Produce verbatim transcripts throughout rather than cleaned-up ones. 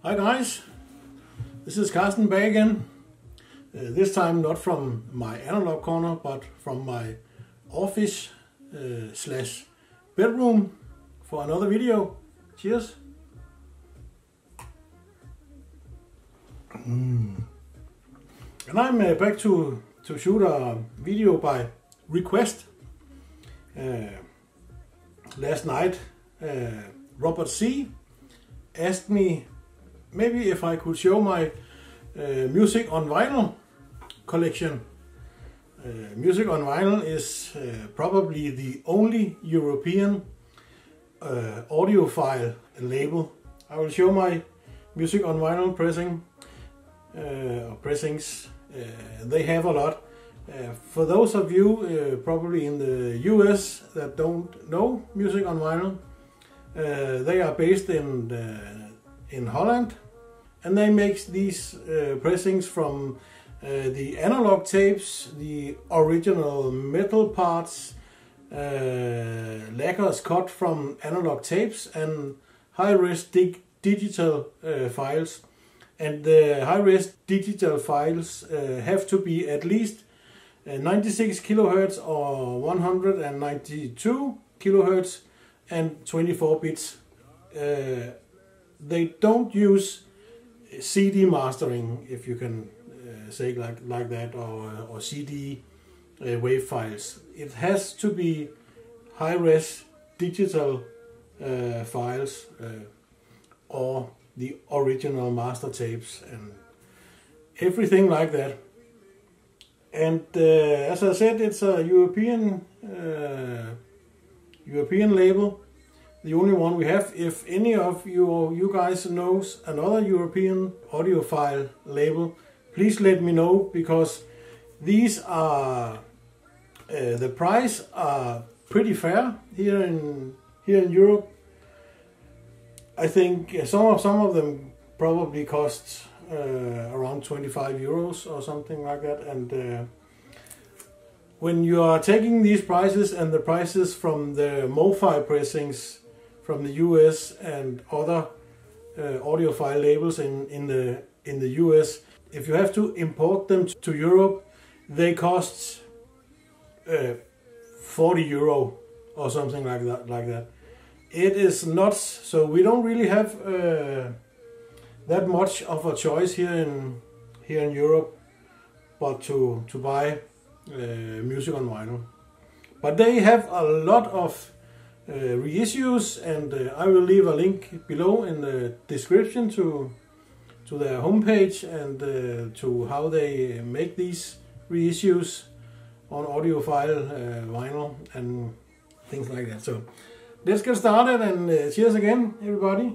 Hi guys, this is Carsten back again. Uh, this time not from my analog corner, but from my office uh, slash bedroom for another video. Cheers! Mm. And I'm uh, back to, to shoot a video by request. Uh, last night uh, Robert C asked me maybe if I could show my uh, music on vinyl collection. Uh, music on vinyl is uh, probably the only European uh, audiophile label. I will show my music on vinyl pressing uh, or pressings. Uh, they have a lot. Uh, for those of you uh, probably in the U S that don't know music on vinyl, uh, they are based in uh, in Holland, and they make these uh, pressings from uh, the analog tapes, the original metal parts, uh, lacquers cut from analog tapes, and high-res dig digital uh, files. And the high-res digital files uh, have to be at least uh, ninety-six kilohertz or one hundred ninety-two kilohertz and twenty-four bits. Uh, they don't use C D mastering, if you can uh, say like like that, or or C D uh, wave files. It has to be high-res digital uh, files uh, or the original master tapes and everything like that. And uh, as I said, it's a European uh, European label. The only one we have. If any of you you guys knows another European audiophile label, please let me know, because these are uh, the price are pretty fair here in here in Europe. I think some of some of them probably cost uh, around twenty-five euros or something like that. And uh, when you are taking these prices and the prices from the MoFi pressings from the U S and other uh, audiophile labels in in the in the U S, if you have to import them to Europe, they cost uh, forty euro or something like that. Like that, it is nuts. So we don't really have uh, that much of a choice here in here in Europe, but to to buy uh, music on vinyl. But they have a lot of Uh, reissues, and uh, I will leave a link below in the description to to their homepage and uh, to how they make these reissues on audiophile uh, vinyl and things like that. So let's get started, and uh, cheers again, everybody.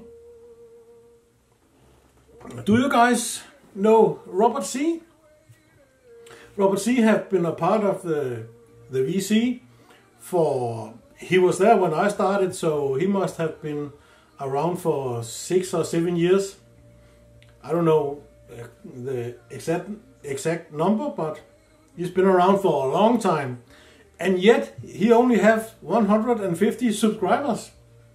Do you guys know Robert C? Robert C have been a part of the the V C for. He was there when I started, so he must have been around for six or seven years. I don't know the exact exact number, but he's been around for a long time. And yet he only have one hundred fifty subscribers.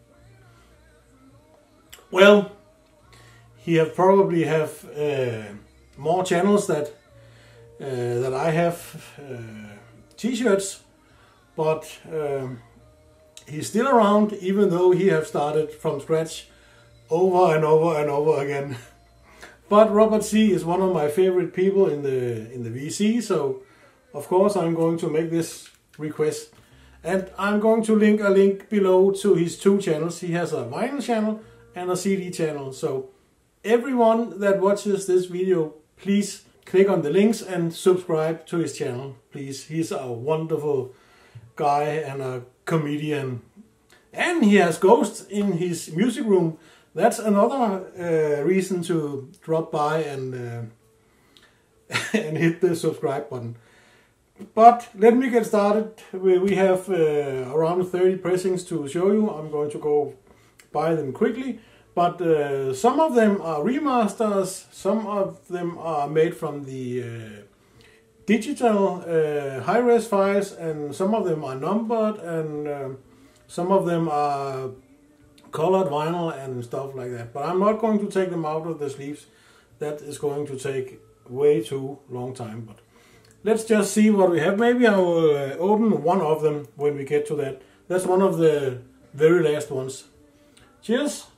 Well, he have probably have uh, more channels that uh, that I have uh, t-shirts, but. Um, He's still around, even though he have started from scratch over and over and over again. But Robert C is one of my favorite people in the in the V C, so of course I'm going to make this request. And I'm going to link a link below to his two channels. He has a vinyl channel and a C D channel. So everyone that watches this video, please click on the links and subscribe to his channel, please. He's a wonderful guy and a comedian, and he has ghosts in his music room. That's another uh, reason to drop by and uh, and hit the subscribe button. But let me get started. We, we have uh, around thirty pressings to show you. I'm going to go by them quickly, but uh, some of them are remasters, some of them are made from the uh, digital uh, high-res files, and some of them are numbered, and uh, some of them are colored vinyl and stuff like that. But I'm not going to take them out of the sleeves. That is going to take way too long time. But let's just see what we have. Maybe I will uh, open one of them when we get to that. That's one of the very last ones. Cheers!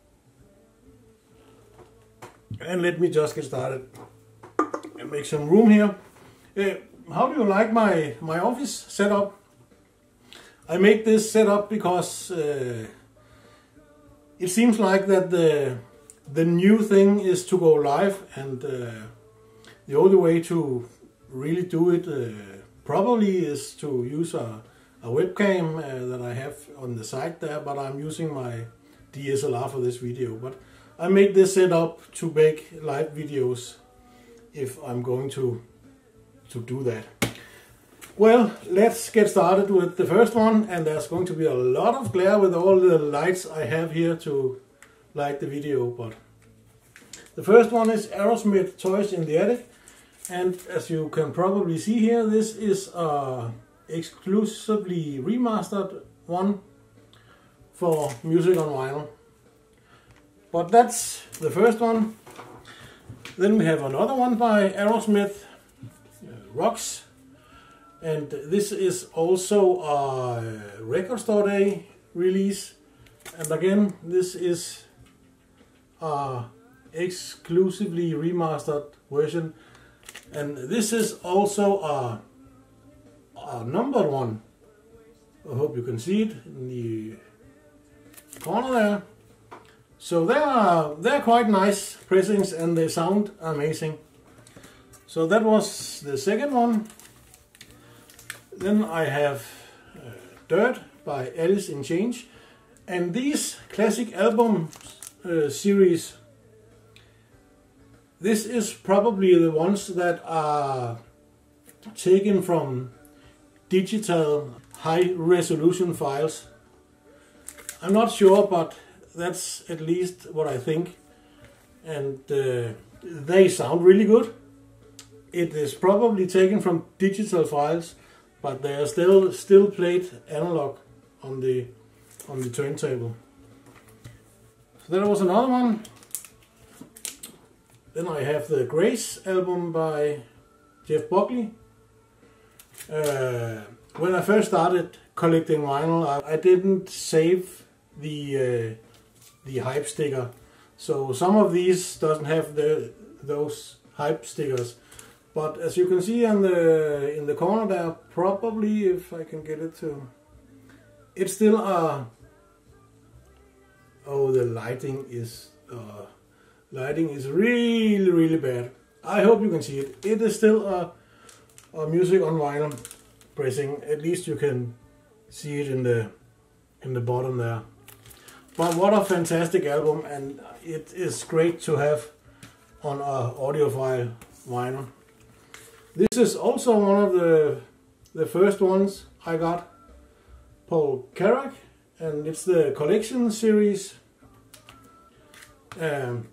And let me just get started and make some room here. Uh, how do you like my, my office setup? I made this setup because uh, it seems like that the, the new thing is to go live, and uh, the only way to really do it uh, probably is to use a, a webcam uh, that I have on the side there, but I'm using my D S L R for this video. But I made this setup to make live videos if I'm going to, to do that. Well, let's get started with the first one, and there's going to be a lot of glare with all the lights I have here to light the video. But the first one is Aerosmith Toys in the Attic, and as you can probably see here, this is a exclusively remastered one for music on vinyl. But that's the first one. Then we have another one by Aerosmith, uh, Rocks. And this is also a Record Store Day release. And again, this is a exclusively remastered version. And this is also a, a numbered one. I hope you can see it in the corner there. So they are they're quite nice pressings, and they sound amazing. So that was the second one. Then I have uh, Dirt by Alice in Chains, and these classic album uh, series, this is probably the ones that are taken from digital high resolution files. I'm not sure, but that's at least what I think, and uh, they sound really good. It is probably taken from digital files, but they are still still played analog on the on the turntable. So there was another one. Then I have the Grace album by Jeff Buckley. Uh, when I first started collecting vinyl, I, I didn't save the uh, the hype sticker, so some of these doesn't have the those hype stickers. But as you can see in the in the corner there, probably, if I can get it to, it's still a. Oh, the lighting is uh, lighting is really really bad. I hope you can see it. It is still a, a music on vinyl pressing. At least you can see it in the in the bottom there. But what a fantastic album, and it is great to have on a audiophile vinyl. This is also one of the the first ones I got, Paul Carrack, and it's the Collection series. Um,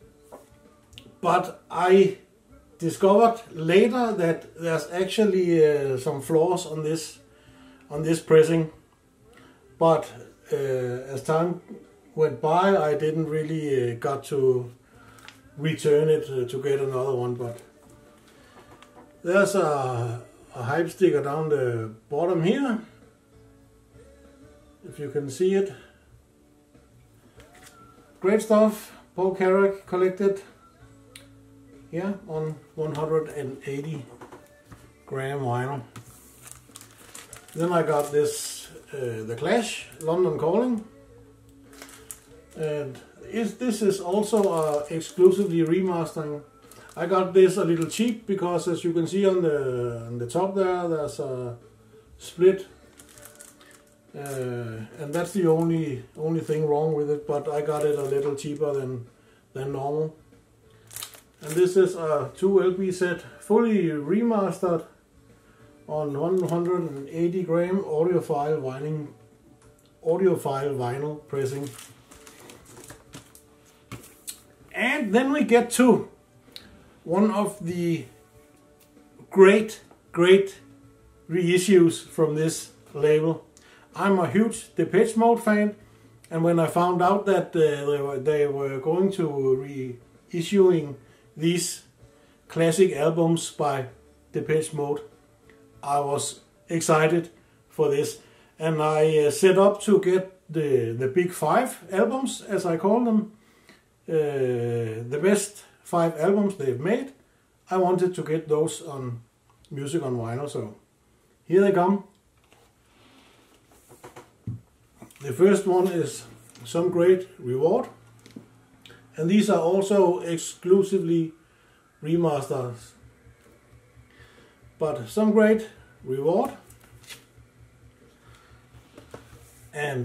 but I discovered later that there's actually uh, some flaws on this on this pressing, but Uh, as time went by, I didn't really uh, got to return it uh, to get another one. But there's a, a hype sticker down the bottom here, if you can see it. Great stuff. Paul Carrack collected here on one hundred eighty gram vinyl. Then I got this Uh, The Clash, London Calling, and is, this is also uh, exclusively remastering. I got this a little cheap because, as you can see on the on the top there, there's a split, uh, and that's the only only thing wrong with it. But I got it a little cheaper than than normal. And this is a two L P set, fully remastered, on one hundred eighty gram audiophile vinyl, audiophile vinyl pressing. And then we get to one of the great, great reissues from this label. I'm a huge Depeche Mode fan, And when I found out that uh, they, were, they were going to reissuing these classic albums by Depeche Mode, I was excited for this. And I uh, set up to get the, the big five albums, as I call them. Uh, the best five albums they've made. I wanted to get those on Music on Vinyl, so here they come. The first one is Some Great Reward, and these are also exclusively remasters. But Some Great Reward and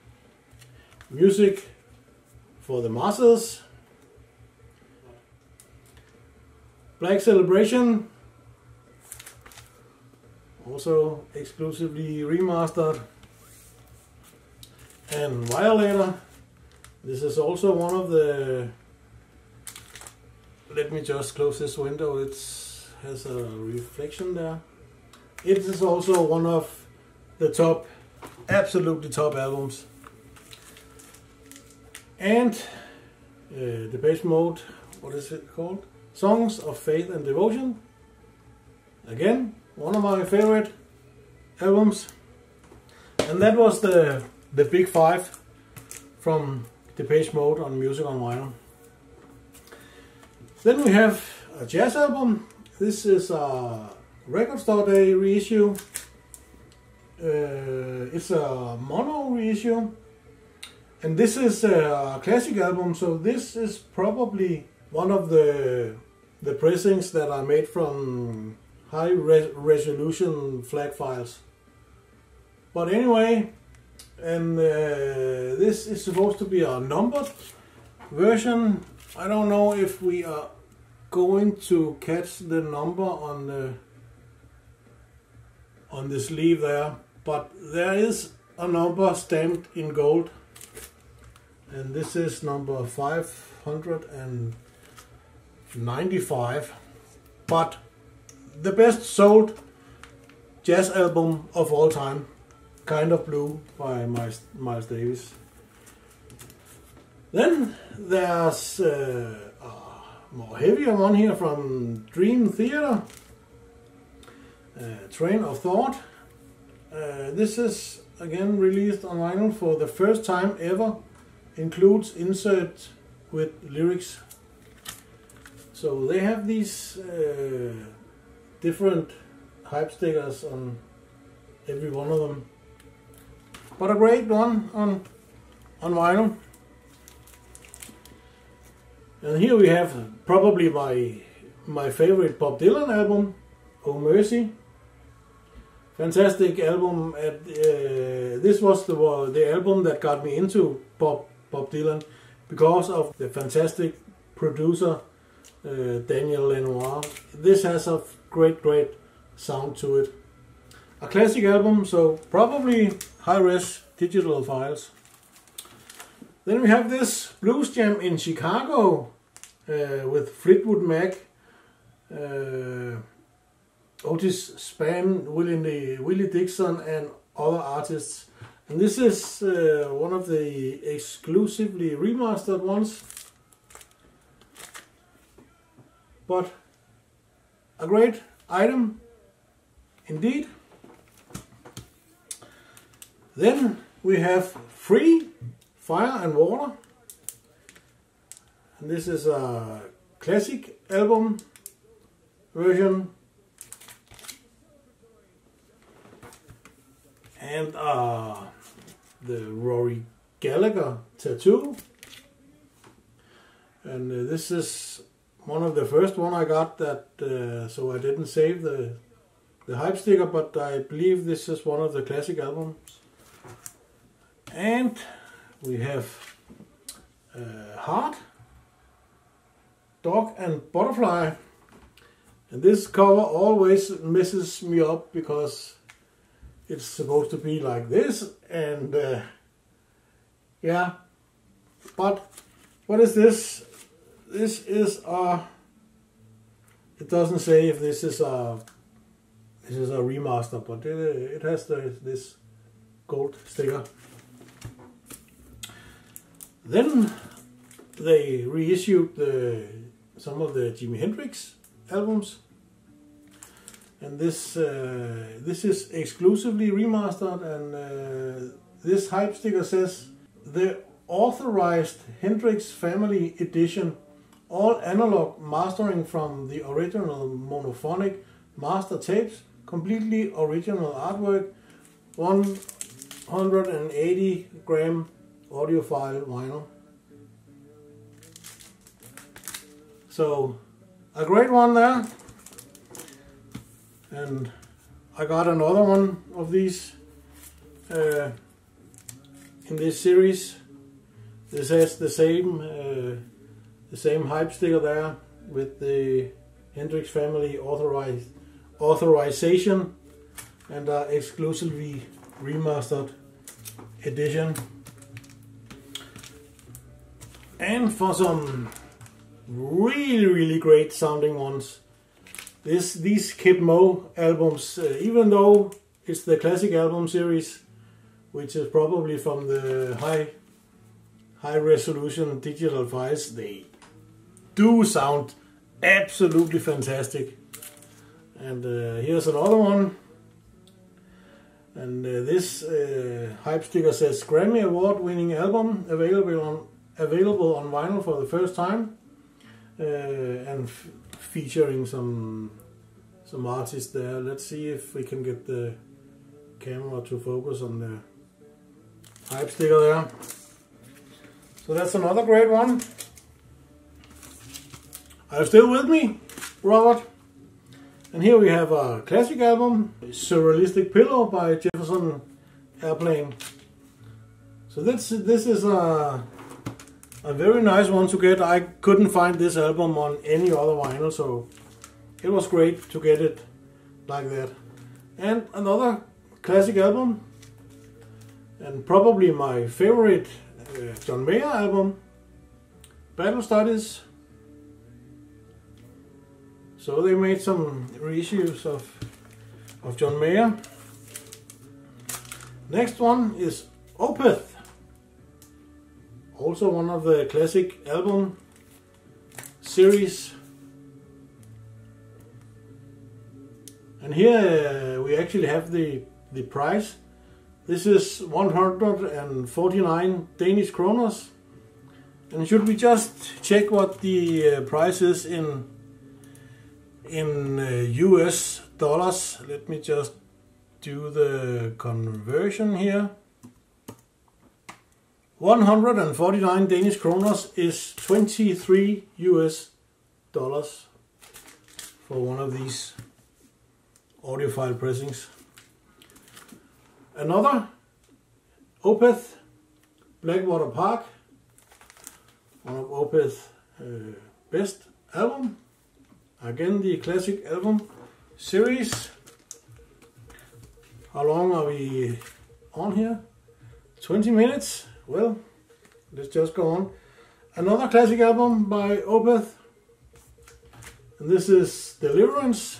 Music for the Masses, Black Celebration, also exclusively remastered, and Violator. This is also one of the, let me just close this window, it has a reflection there. It is also one of the top, absolutely top albums. And uh, Depeche Mode, what is it called? Songs of Faith and Devotion. Again, one of my favorite albums. And that was the, the big five from Depeche Mode on Music on Vinyl. Then we have a jazz album. This is a Record Store Day reissue. Uh, it's a mono reissue. And this is a classic album, so this is probably one of the the pressings that are made from high res resolution FLAC files. But anyway, and uh, this is supposed to be a numbered version. I don't know if we are going to catch the number on the on the sleeve there, but there is a number stamped in gold. And this is number five hundred ninety-five, but the best sold jazz album of all time, Kind of Blue by Miles, Miles Davis. Then there's uh, a more heavier one here from Dream Theater, uh, Train of Thought. Uh, this is again released on vinyl for the first time ever. Includes insert with lyrics. So they have these uh, different hype stickers on every one of them. But a great one on on vinyl. And here we have probably my my favorite Bob Dylan album, Oh Mercy. Fantastic album. At, uh, this was the uh, the album that got me into Bob. Bob Dylan, because of the fantastic producer uh, Daniel Lanois. This has a great, great sound to it. A classic album, so probably high-res digital files. Then we have this Blues Jam in Chicago uh, with Fleetwood Mac, uh, Otis Spann, Willie, Willie Dixon, and other artists. And this is uh, one of the exclusively remastered ones, but a great item indeed. Then we have Free, Fire and Water, and this is a classic album version, and uh, the Rory Gallagher tattoo. And uh, this is one of the first one I got that, uh, so I didn't save the the hype sticker, but I believe this is one of the classic albums. And we have uh, Heart, Dog and Butterfly. And this cover always messes me up because it's supposed to be like this, and uh, yeah, but what is this? This is a, it doesn't say if this is a, this is a remaster, but it, it has the, this gold sticker. Then they reissued the, some of the Jimi Hendrix albums, and this uh, this is exclusively remastered, and uh, this hype sticker says the authorized Hendrix Family Edition, all analog mastering from the original monophonic master tapes, completely original artwork, one hundred eighty gram audiophile vinyl. So a great one there, and I got another one of these uh, in this series. This has the same uh, the same hype sticker there with the Hendrix Family authorized authorization and uh, exclusively remastered edition. And for some really really great sounding ones, this these Kid Mo albums, uh, even though it's the classic album series, which is probably from the high high resolution digital files, they do sound absolutely fantastic. And uh, here's another one, and uh, this uh, hype sticker says Grammy Award winning album available on available on vinyl for the first time, uh, and f featuring some some artists there. Let's see if we can get the camera to focus on the hype sticker there. So that's another great one. Are you still with me, Robert? And here we have a classic album, Surrealistic Pillow by Jefferson Airplane. So this this is a a very nice one to get. I couldn't find this album on any other vinyl, so it was great to get it like that. And another classic album, and probably my favorite uh, John Mayer album, Battle Studies. So they made some reissues of of John Mayer. Next one is Opeth, also one of the classic album series. And here uh, we actually have the the price. This is one hundred forty-nine Danish kroners. And should we just check what the uh, price is in in uh, U S dollars? Let me just do the conversion here. one hundred forty-nine Danish kroners is twenty-three U S dollars for one of these audiophile pressings. Another Opeth, Blackwater Park, one of Opeth's uh, best album. Again, the classic album series. How long are we on here? twenty minutes. Well, let's just go on. Another classic album by Opeth, and this is Deliverance.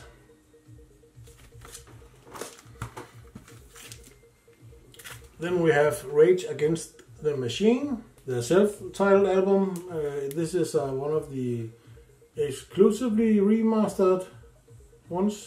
Then we have Rage Against the Machine, the self-titled album. Uh, this is uh, one of the exclusively remastered ones.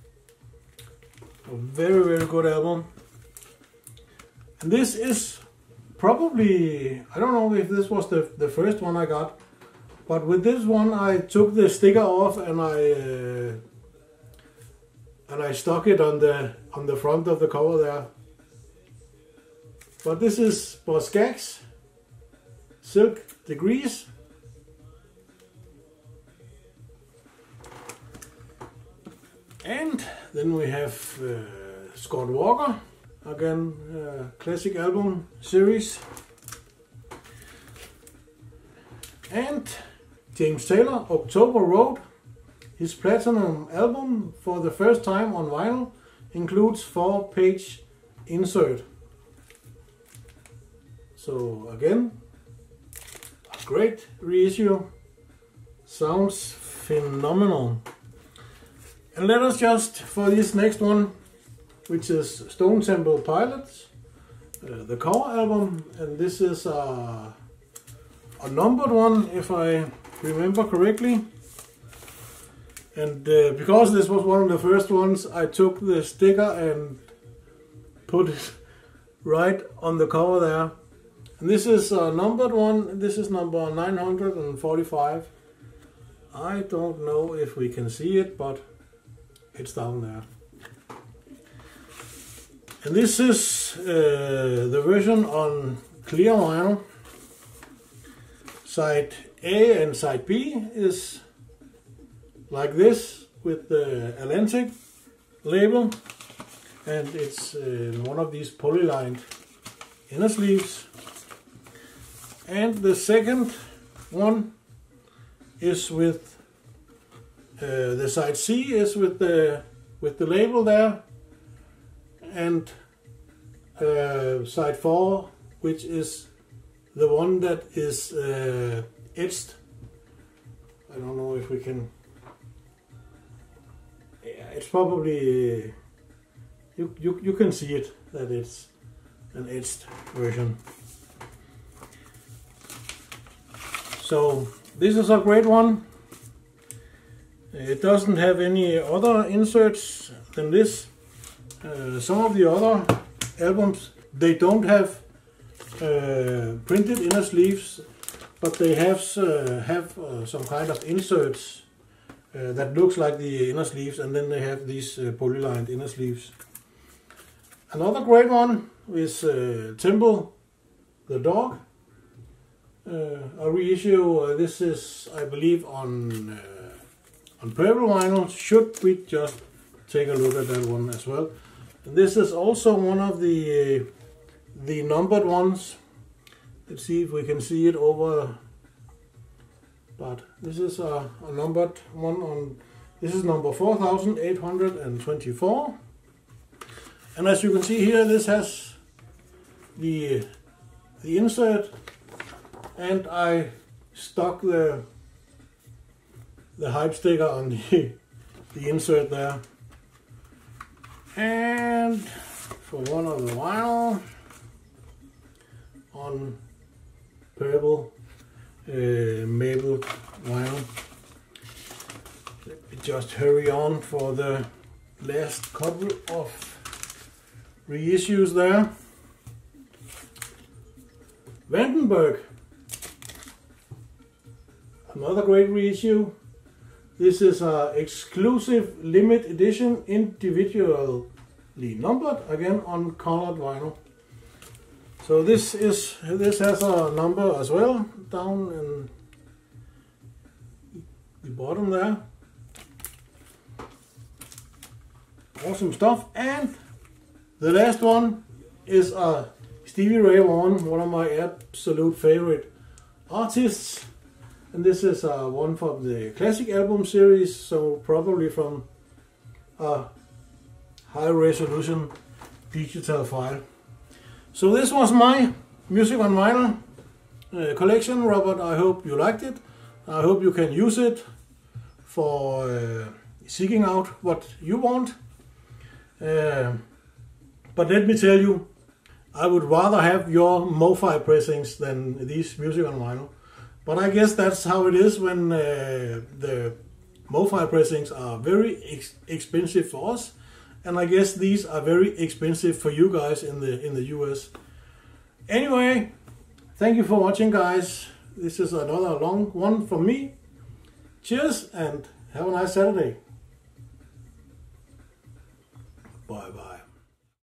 A very very good album. And this is probably, I don't know if this was the, the first one I got, but with this one I took the sticker off and I uh, and I stuck it on the on the front of the cover there. But this is Boz Scaggs, Silk Degrees. And then we have uh, Scott Walker, again uh, classic album series. And James Taylor, October Road, his platinum album for the first time on vinyl, includes four page insert. So again, a great reissue, sounds phenomenal. And let us just, for this next one, which is Stone Temple Pilots, uh, the cover album, and this is a, a numbered one, if I remember correctly. And uh, because this was one of the first ones, I took the sticker and put it right on the cover there. And this is a numbered one. This is number nine hundred forty-five. I don't know if we can see it, but it's down there. And this is uh, the version on clear vinyl. Side A and side B is like this with the Atlantic label, and it's uh, one of these polylined inner sleeves. And the second one is with uh, the side C is with the with the label there, and uh, side four, which is the one that is uh, etched. I don't know if we can. Yeah, it's probably you you you can see it that it's an etched version. So this is a great one. It doesn't have any other inserts than this. Uh, some of the other albums, they don't have uh, printed inner sleeves, but they have uh, have uh, some kind of inserts uh, that looks like the inner sleeves, and then they have these uh, polylined inner sleeves. Another great one is uh, Temple the Dog. Uh, a reissue. Uh, this is, I believe, on uh, on purple vinyl. Should we just take a look at that one as well? And this is also one of the uh, the numbered ones. Let's see if we can see it over. But this is a, a numbered one on. This is number four thousand eight hundred twenty-four. And as you can see here, this has the the insert. And I stuck the the hype sticker on the, the insert there. And for one of the vinyl on purple uh, maple vinyl. Let me just hurry on for the last couple of reissues there. Vandenberg. Another great reissue. This is an exclusive limit edition, individually numbered, again on colored vinyl. So this is this has a number as well down in the bottom there. Awesome stuff. And the last one is a Stevie Ray Vaughan, one of my absolute favorite artists. And this is uh, one from the classic album series, so probably from a high resolution digital file. So this was my Music on Vinyl uh, collection, Robert. I hope you liked it. I hope you can use it for uh, seeking out what you want. Uh, but let me tell you, I would rather have your MoFi pressings than these Music on Vinyl. But I guess that's how it is when uh, the MoFi pressings are very ex expensive for us, and I guess these are very expensive for you guys in the in the U S. Anyway, thank you for watching, guys. This is another long one from me. Cheers and have a nice Saturday. Bye bye.